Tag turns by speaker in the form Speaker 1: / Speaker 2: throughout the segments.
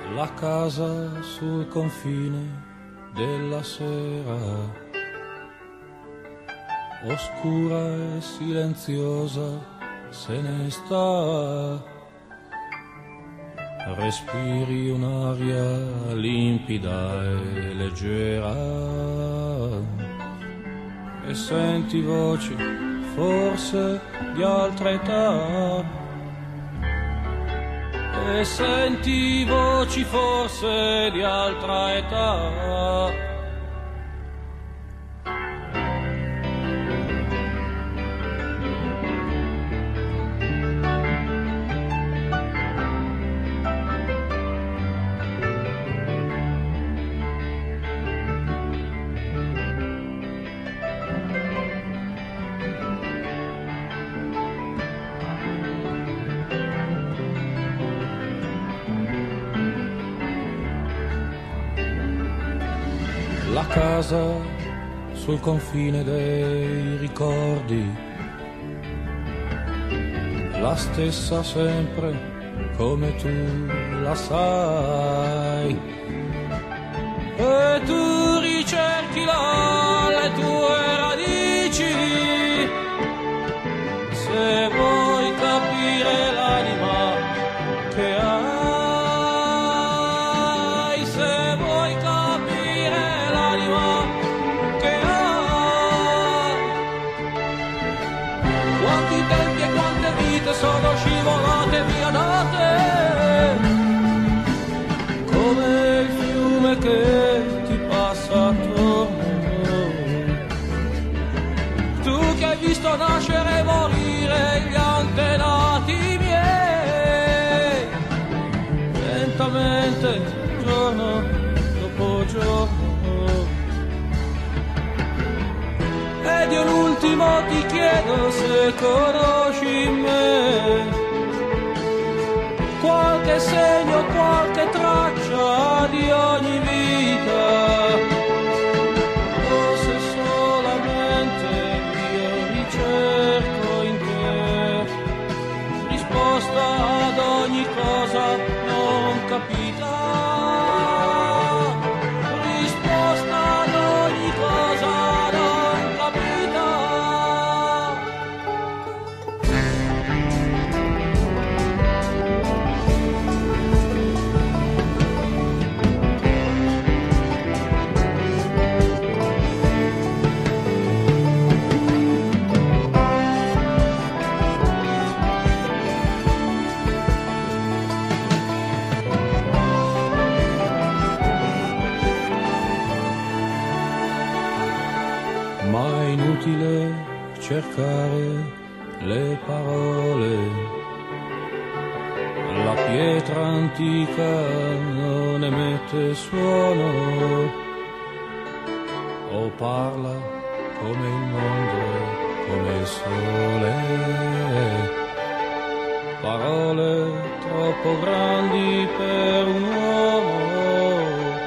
Speaker 1: La casa sul confine della sera, oscura e silenziosa se ne sta. Respiri un'aria limpida e leggera e senti voci forse di altra età. E senti voci forse di altra età. La casa sul confine dei ricordi, la stessa sempre come tu la sai, e tu ricerchi là le tue radici, se vuoi capire l'anima che hai. Sono scivolate via da te, come il fiume che ti passa attorno. Tu che hai visto nascere e morire gli antenati miei, lentamente, giorno dopo giorno. Ed io l'ultimo ti chiedo se conosci me, qualche segno, qualche traccia di ogni vita, o se solamente io ricerco in te risposta ad ogni cosa non capita, risposta ad ogni cosa non capita. Ma è inutile cercare le parole, la pietra antica non emette suono, o parla come il mondo, come il sole, parole troppo grandi per un uomo,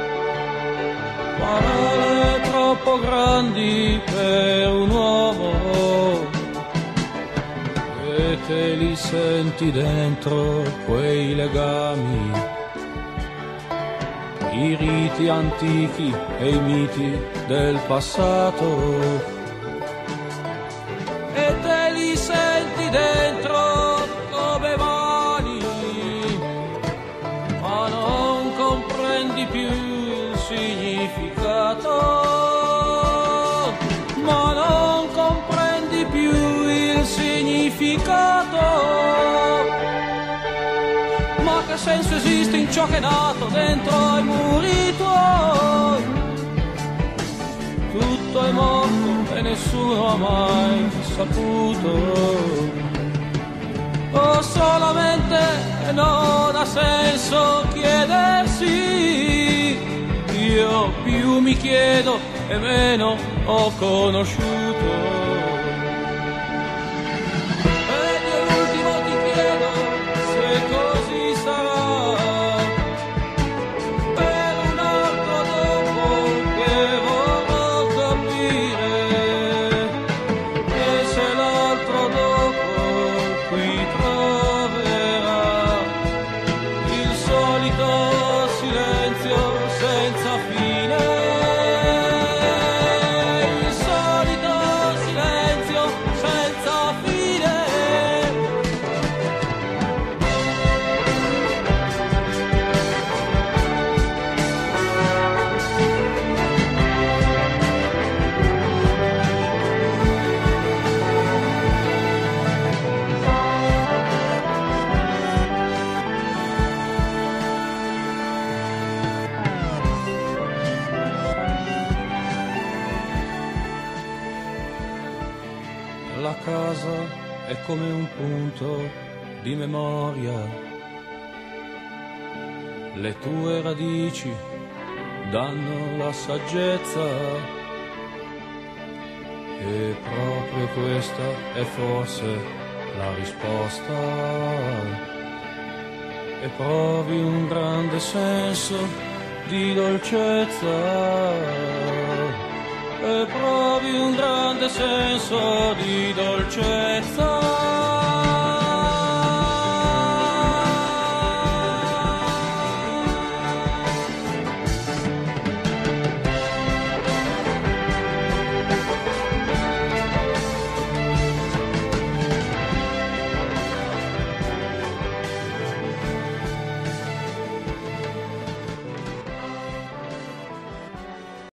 Speaker 1: parole troppo grandi per un uomo, e te li senti dentro quei legami, i riti antichi e i miti del passato, e te li senti dentro come mani, ma non comprendi più il significato. Ma non comprendi più il significato. Ma che senso esiste in ciò che è nato dentro ai muri tuoi? Tutto è morto e nessuno ha mai saputo. O solamente non ha senso chiedersi. Io più mi chiedo e meno ho conosciuto. Ed io l'ultimo ti chiedo se così sarà, per un altro dopo che vorrò capire, e se l'altro dopo qui troverà il solito la casa è come un punto di memoria. Le tue radici danno la saggezza e proprio questa è forse la risposta. E provi un grande senso di dolcezza, e provi un grande senso di dolcezza.